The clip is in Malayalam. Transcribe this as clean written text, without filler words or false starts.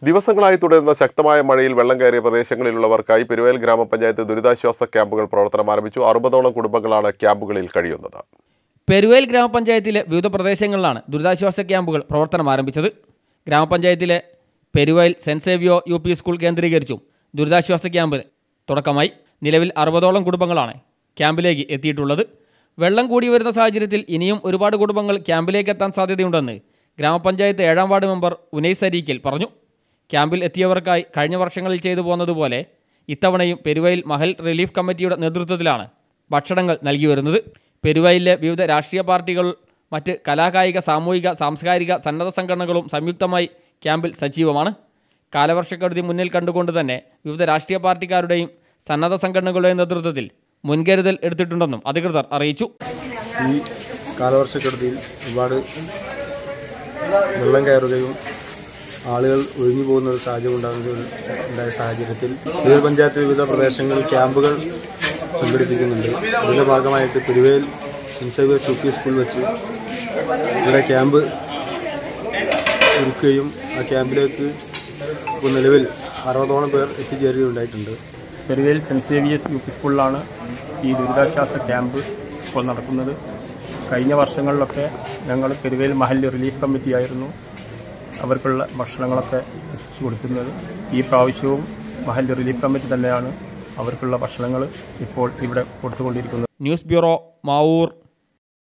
ദിവസങ്ങളായി തുടരുന്ന ശക്തമായ മഴയിൽ വെള്ളം കയറിയ പ്രദേശങ്ങളിലുള്ളവർക്കായി പെരുവയൽ ഗ്രാമപഞ്ചായത്ത് ദുരിതാശ്വാസ ക്യാമ്പുകൾ പ്രവർത്തനം ആരംഭിച്ചു. 60ഓളം കുടുംബങ്ങളാണ് ക്യാമ്പുകളിൽ കഴിയുന്നത്. പെരുവയൽ ഗ്രാമപഞ്ചായത്തിലെ വിവിധ പ്രദേശങ്ങളിലാണ് ദുരിതാശ്വാസ ക്യാമ്പുകൾ പ്രവർത്തനം ആരംഭിച്ചത്. ഗ്രാമപഞ്ചായത്തിലെ പെരുവയൽ സെന്റ് സേവിയോ UP സ്കൂൾ കേന്ദ്രീകരിച്ചും ദുരിതാശ്വാസ ക്യാമ്പിന് തുടക്കമായി. നിലവിൽ 60ഓളം കുടുംബങ്ങളാണ് ക്യാമ്പിലേക്ക് എത്തിയിട്ടുള്ളത്. വെള്ളം കൂടി വരുന്ന സാഹചര്യത്തിൽ ഇനിയും ഒരുപാട് കുടുംബങ്ങൾ ക്യാമ്പിലേക്ക് എത്താൻ സാധ്യതയുണ്ടെന്ന് ഗ്രാമപഞ്ചായത്ത് 7ാം വാർഡ് മെമ്പർ ഉനൈസ് അരീക്കൽ പറഞ്ഞു. ക്യാമ്പിൽ എത്തിയവർക്കായി കഴിഞ്ഞ വർഷങ്ങളിൽ ചെയ്തു പോന്നതുപോലെ ഇത്തവണയും പെരുവയൽ മഹൽ റിലീഫ് കമ്മിറ്റിയുടെ നേതൃത്വത്തിലാണ് ഭക്ഷണങ്ങൾ നൽകി വരുന്നത്. പെരുവയലിലെ വിവിധ രാഷ്ട്രീയ പാർട്ടികൾ, മറ്റ് കലാകായിക, സാമൂഹിക, സാംസ്കാരിക സന്നദ്ധ സംഘടനകളും സംയുക്തമായി ക്യാമ്പിൽ സജീവമാണ്. കാലവർഷക്കെടുതി മുന്നിൽ കണ്ടുകൊണ്ട് തന്നെ വിവിധ രാഷ്ട്രീയ പാർട്ടിക്കാരുടെയും സന്നദ്ധ സംഘടനകളുടെയും നേതൃത്വത്തിൽ മുൻകരുതൽ എടുത്തിട്ടുണ്ടെന്നും അധികൃതർ അറിയിച്ചു. ഈ കാലവർഷക്കെടുതിയിൽ ഒരുപാട് വെള്ളം കയറുകയും ആളുകൾ ഒഴിഞ്ഞു പോകുന്ന ഒരു സാഹചര്യം ഉണ്ടായ സാഹചര്യത്തിൽ പെരുവയൽ പഞ്ചായത്ത് വിവിധ പ്രദേശങ്ങളിൽ ക്യാമ്പുകൾ സംഘടിപ്പിക്കുന്നുണ്ട്. അതിൻ്റെ ഭാഗമായിട്ട് Peruvayal saint Xavier's UP school വെച്ച് ഇവിടെ ക്യാമ്പ് ഒരുക്കുകയും ആ ക്യാമ്പിലേക്ക് നിലവിൽ 60ഓളം പേർ എത്തിച്ചേരുകയുണ്ടായിട്ടുണ്ട്. പെരുവയൽ സെന്റ് സേവിയേഴ്സ് UP സ്കൂളിലാണ് ഈ ദുരിതാശ്വാസ ക്യാമ്പ് ഇപ്പോൾ നടക്കുന്നത്. കഴിഞ്ഞ വർഷങ്ങളിലൊക്കെ ഞങ്ങൾ പെരുവയൽ മഹൽ റിലീഫ് കമ്മിറ്റിയായിരുന്നു അവർക്കുള്ള ഭക്ഷണങ്ങളൊക്കെ എത്തിച്ചു കൊടുക്കുന്നത്. ഈ പ്രാവശ്യവും മഹൽ റിലീഫ് കമ്മിറ്റി തന്നെയാണ് അവർക്കുള്ള ഭക്ഷണങ്ങൾ ഇപ്പോൾ ഇവിടെ കൊടുത്തുകൊണ്ടിരിക്കുന്നത്. News bureau, Mavoor.